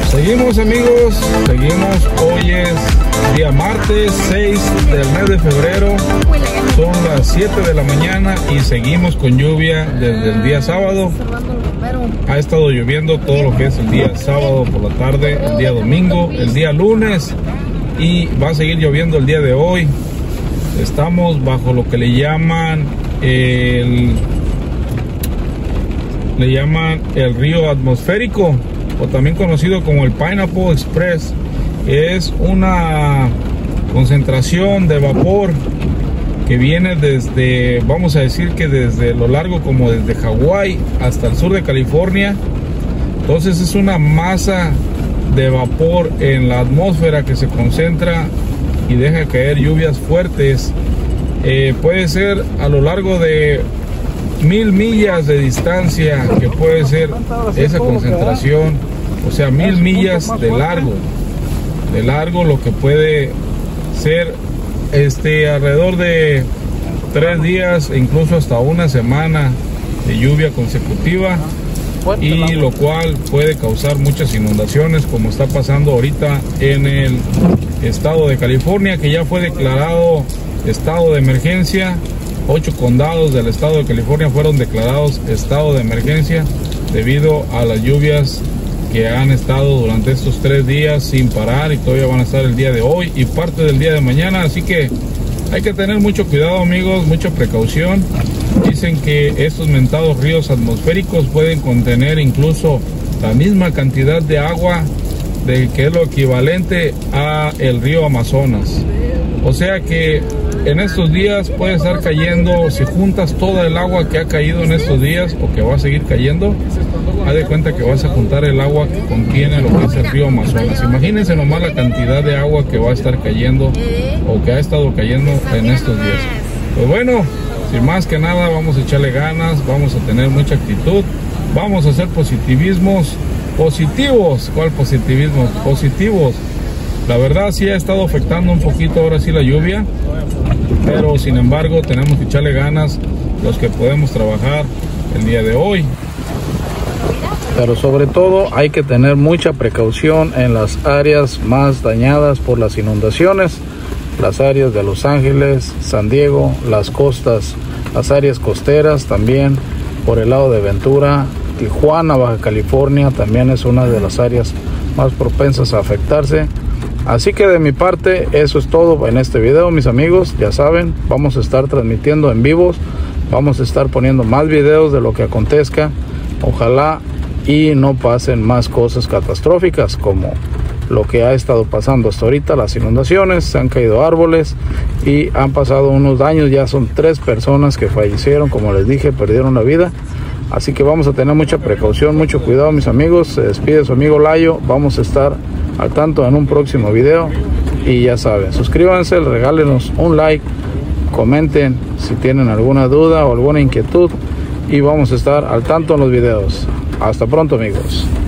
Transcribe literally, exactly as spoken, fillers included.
Seguimos amigos, seguimos, hoy es día martes seis del mes de febrero, son las siete de la mañana y seguimos con lluvia desde el día sábado. Ha estado lloviendo todo lo que es el día sábado por la tarde, el día domingo, el día lunes y va a seguir lloviendo el día de hoy. Estamos bajo lo que le llaman el, le llaman el río atmosférico, o también conocido como el Pineapple Express. Es una concentración de vapor que viene desde, vamos a decir que desde lo largo como desde Hawái hasta el sur de California. Entonces es una masa de vapor en la atmósfera que se concentra y deja caer lluvias fuertes. Eh, puede ser a lo largo de mil millas de distancia que puede ser esa concentración, o sea, mil millas de largo, de largo lo que puede ser este alrededor de tres días e incluso hasta una semana de lluvia consecutiva, y lo cual puede causar muchas inundaciones, como está pasando ahorita en el estado de California, que ya fue declarado estado de emergencia. Ocho condados del estado de California fueron declarados estado de emergencia debido a las lluvias que han estado durante estos tres días sin parar, y todavía van a estar el día de hoy y parte del día de mañana. Así que hay que tener mucho cuidado amigos, mucha precaución. Dicen que estos mentados ríos atmosféricos pueden contener incluso la misma cantidad de agua de que es lo equivalente a el río Amazonas. O sea que en estos días puede estar cayendo, si juntas toda el agua que ha caído en estos días o que va a seguir cayendo, haz de cuenta que vas a juntar el agua que contiene lo que es el río Amazonas. Imagínense nomás la cantidad de agua que va a estar cayendo o que ha estado cayendo en estos días. Pues bueno, sin más que nada, vamos a echarle ganas, vamos a tener mucha actitud, vamos a hacer positivismos positivos. ¿Cuál positivismo? Positivos. La verdad sí ha estado afectando un poquito ahora sí la lluvia, pero sin embargo tenemos que echarle ganas los que podemos trabajar el día de hoy. Pero sobre todo hay que tener mucha precaución en las áreas más dañadas por las inundaciones, las áreas de Los Ángeles, San Diego, las costas, las áreas costeras también, por el lado de Ventura, Tijuana, Baja California, también es una de las áreas más propensas a afectarse. Así que de mi parte eso es todo en este video mis amigos. Ya saben, vamos a estar transmitiendo en vivos, vamos a estar poniendo más videos de lo que acontezca. Ojalá y no pasen más cosas catastróficas como lo que ha estado pasando hasta ahorita, las inundaciones, se han caído árboles y han pasado unos daños. Ya son tres personas que fallecieron, como les dije, perdieron la vida. Así que vamos a tener mucha precaución, mucho cuidado mis amigos. Se despide su amigo Layo, vamos a estar al tanto en un próximo video y ya saben, suscríbanse, regálenos un like, comenten si tienen alguna duda o alguna inquietud y vamos a estar al tanto en los videos. Hasta pronto amigos.